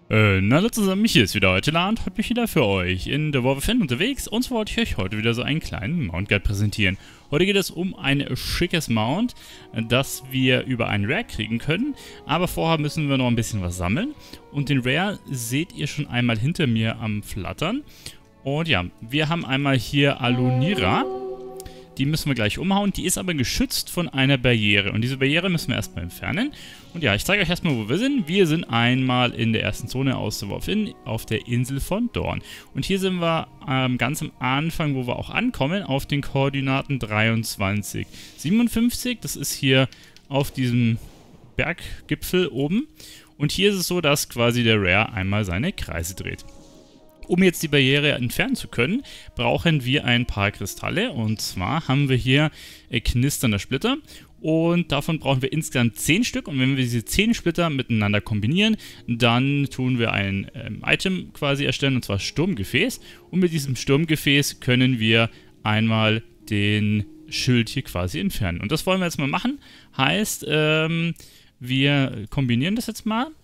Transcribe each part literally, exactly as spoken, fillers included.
Äh, na hallo zusammen, hier ist wieder heute Land, heute bin ich wieder für euch in The War Within unterwegs und zwar wollte ich euch heute wieder so einen kleinen Mount Guide präsentieren. Heute geht es um ein schickes Mount, das wir über einen Rare kriegen können, aber vorher müssen wir noch ein bisschen was sammeln und den Rare seht ihr schon einmal hinter mir am Flattern. Und ja, wir haben einmal hier Alunira. Die müssen wir gleich umhauen. Die ist aber geschützt von einer Barriere. Und diese Barriere müssen wir erstmal entfernen. Und ja, ich zeige euch erstmal, wo wir sind. Wir sind einmal in der ersten Zone aus The War Within auf der Insel von Dorn. Und hier sind wir ähm, ganz am Anfang, wo wir auch ankommen, auf den Koordinaten dreiundzwanzig, siebenundfünfzig. Das ist hier auf diesem Berggipfel oben. Und hier ist es so, dass quasi der Rare einmal seine Kreise dreht. Um jetzt die Barriere entfernen zu können, brauchen wir ein paar Kristalle. Und zwar haben wir hier äh, knisternde Splitter. Und davon brauchen wir insgesamt zehn Stück. Und wenn wir diese zehn Splitter miteinander kombinieren, dann tun wir ein ähm, Item quasi erstellen, und zwar Sturmgefäß. Und mit diesem Sturmgefäß können wir einmal den Schild hier quasi entfernen. Und das wollen wir jetzt mal machen. Heißt, ähm, wir kombinieren das jetzt mal.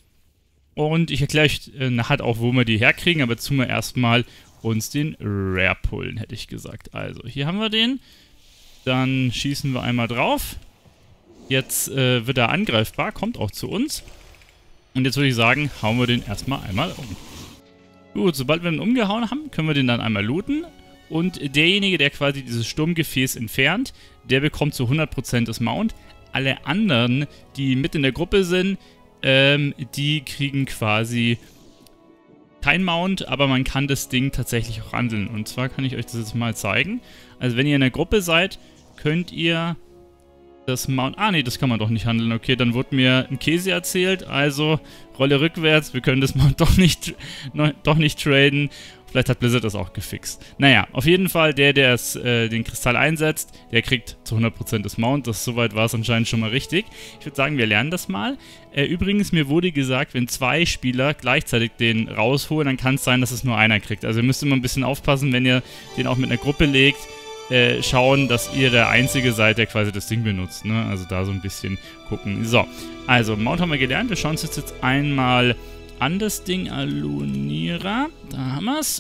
Und ich erkläre euch äh, nachher auch, wo wir die herkriegen, aber jetzt tun wir erstmal uns den Rare pullen, hätte ich gesagt. Also, hier haben wir den. Dann schießen wir einmal drauf. Jetzt äh, wird er angreifbar, kommt auch zu uns. Und jetzt würde ich sagen, hauen wir den erstmal einmal um. Gut, sobald wir ihn umgehauen haben, können wir den dann einmal looten. Und derjenige, der quasi dieses Sturmgefäß entfernt, der bekommt zu hundert Prozent das Mount. Alle anderen, die mit in der Gruppe sind, Ähm, die kriegen quasi kein Mount, aber man kann das Ding tatsächlich auch handeln. Und zwar kann ich euch das jetzt mal zeigen. Also wenn ihr in der Gruppe seid, könnt ihr das Mount... Ah, nee, das kann man doch nicht handeln. Okay, dann wurde mir ein Käse erzählt. Also, Rolle rückwärts. Wir können das Mount doch nicht, no, doch nicht traden. Vielleicht hat Blizzard das auch gefixt. Naja, auf jeden Fall, der, der es, äh, den Kristall einsetzt, der kriegt zu hundert Prozent das Mount. Das, soweit war es anscheinend schon mal richtig. Ich würde sagen, wir lernen das mal. Äh, übrigens, mir wurde gesagt, wenn zwei Spieler gleichzeitig den rausholen, dann kann es sein, dass es nur einer kriegt. Also ihr müsst immer ein bisschen aufpassen, wenn ihr den auch mit einer Gruppe legt. Äh, schauen, dass ihr der Einzige seid, der quasi das Ding benutzt. Ne? Also da so ein bisschen gucken. So, also Mount haben wir gelernt. Wir schauen uns jetzt einmal an das Ding. Alunira. Da haben wir es.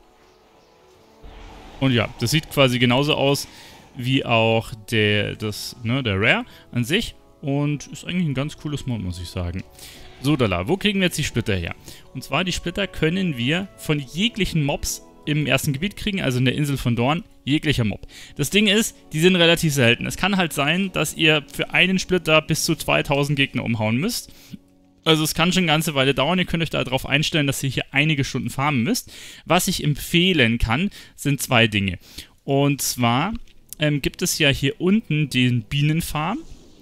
Und ja, das sieht quasi genauso aus wie auch der, das, ne, der Rare an sich. Und ist eigentlich ein ganz cooles Mount, muss ich sagen. So, Dala, wo kriegen wir jetzt die Splitter her? Und zwar, die Splitter können wir von jeglichen Mobs im ersten Gebiet kriegen, also in der Insel von Dorn, jeglicher Mob. Das Ding ist, die sind relativ selten. Es kann halt sein, dass ihr für einen Splitter bis zu zweitausend Gegner umhauen müsst. Also es kann schon eine ganze Weile dauern. Ihr könnt euch darauf einstellen, dass ihr hier einige Stunden farmen müsst. Was ich empfehlen kann, sind zwei Dinge. Und zwar ähm, gibt es ja hier unten den Bienenfarm.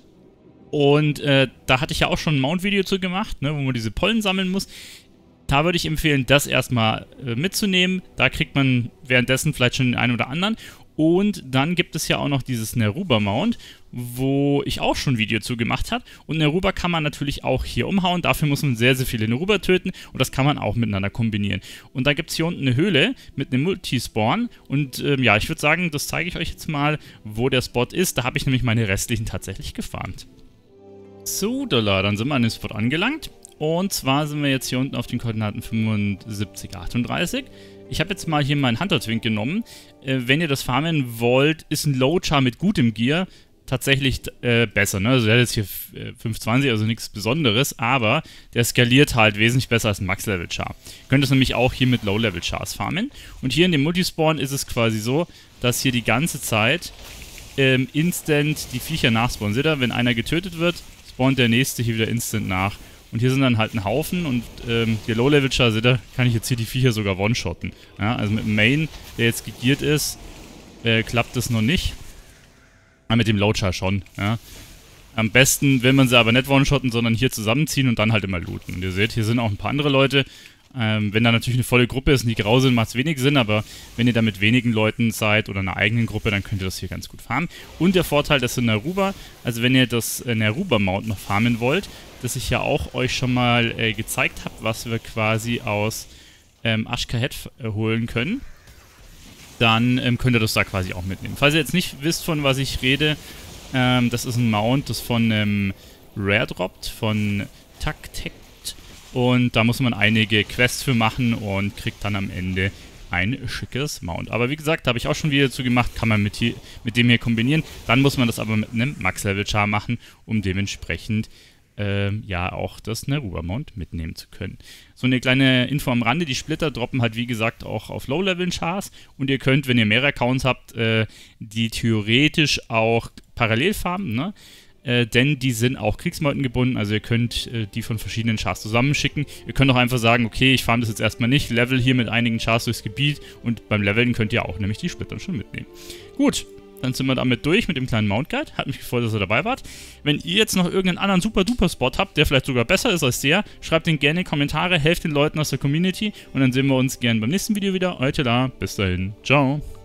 Und äh, da hatte ich ja auch schon ein Mount-Video zu gemacht, ne, wo man diese Pollen sammeln muss. Da würde ich empfehlen, das erstmal äh, mitzunehmen. Da kriegt man währenddessen vielleicht schon den einen oder anderen. Und dann gibt es ja auch noch dieses Neruba-Mount, wo ich auch schon ein Video zu gemacht habe. Und Neruba kann man natürlich auch hier umhauen. Dafür muss man sehr, sehr viele Neruba töten. Und das kann man auch miteinander kombinieren. Und da gibt es hier unten eine Höhle mit einem Multispawn. Und ähm, ja, ich würde sagen, das zeige ich euch jetzt mal, wo der Spot ist. Da habe ich nämlich meine restlichen tatsächlich gefarmt. So, dann sind wir an dem Spot angelangt. Und zwar sind wir jetzt hier unten auf den Koordinaten fünfundsiebzig, achtunddreißig. Ich habe jetzt mal hier meinen Hunter Twink genommen. Äh, wenn ihr das farmen wollt, ist ein Low Char mit gutem Gear tatsächlich äh, besser. Ne? Also der hat jetzt hier fünfhundertzwanzig, also nichts Besonderes, aber der skaliert halt wesentlich besser als ein Max-Level-Char. Ihr könnt es nämlich auch hier mit Low-Level-Chars farmen. Und hier in dem Multispawn ist es quasi so, dass hier die ganze Zeit ähm, instant die Viecher nachspawnen. Seht ihr, wenn einer getötet wird, spawnt der nächste hier wieder instant nach. Und hier sind dann halt ein Haufen und ähm, der Low-Level-Char, seht ihr, kann ich jetzt hier die Viecher sogar one-shotten. Ja, also mit dem Main, der jetzt gegeart ist, äh, klappt das noch nicht. Aber mit dem Low-Char schon. Ja. Am besten, wenn man sie aber nicht one-shotten, sondern hier zusammenziehen und dann halt immer looten. Und ihr seht, hier sind auch ein paar andere Leute. Ähm, wenn da natürlich eine volle Gruppe ist und die grau sind, macht es wenig Sinn, aber wenn ihr da mit wenigen Leuten seid oder einer eigenen Gruppe, dann könnt ihr das hier ganz gut farmen. Und der Vorteil, das ist Neruba, also wenn ihr das äh, Neruba-Mount noch farmen wollt, das ich ja auch euch schon mal äh, gezeigt habe, was wir quasi aus ähm, Ashkahet äh, holen können, dann ähm, könnt ihr das da quasi auch mitnehmen. Falls ihr jetzt nicht wisst, von was ich rede, ähm, das ist ein Mount, das von ähm, Rare droppt, von Tactect Und da muss man einige Quests für machen und kriegt dann am Ende ein schickes Mount. Aber wie gesagt, da habe ich auch schon wieder dazu gemacht, kann man mit, hier, mit dem hier kombinieren. Dann muss man das aber mit einem Max-Level-Char machen, um dementsprechend ähm, ja auch das Neruda-Mount mitnehmen zu können. So eine kleine Info am Rande, die Splitter droppen halt wie gesagt auch auf Low-Level-Chars und ihr könnt, wenn ihr mehrere Accounts habt, äh, die theoretisch auch parallel farmen, ne? Äh, denn die sind auch Kriegsmeuten gebunden, also ihr könnt äh, die von verschiedenen Chars zusammenschicken. Ihr könnt auch einfach sagen, okay, ich farm das jetzt erstmal nicht, level hier mit einigen Chars durchs Gebiet und beim Leveln könnt ihr auch nämlich die Splitter schon mitnehmen. Gut, dann sind wir damit durch mit dem kleinen Mount Guide. Hat mich gefreut, dass ihr dabei wart. Wenn ihr jetzt noch irgendeinen anderen super-duper-Spot habt, der vielleicht sogar besser ist als der, schreibt den gerne in die Kommentare, helft den Leuten aus der Community und dann sehen wir uns gerne beim nächsten Video wieder. Euer Telar, bis dahin, ciao.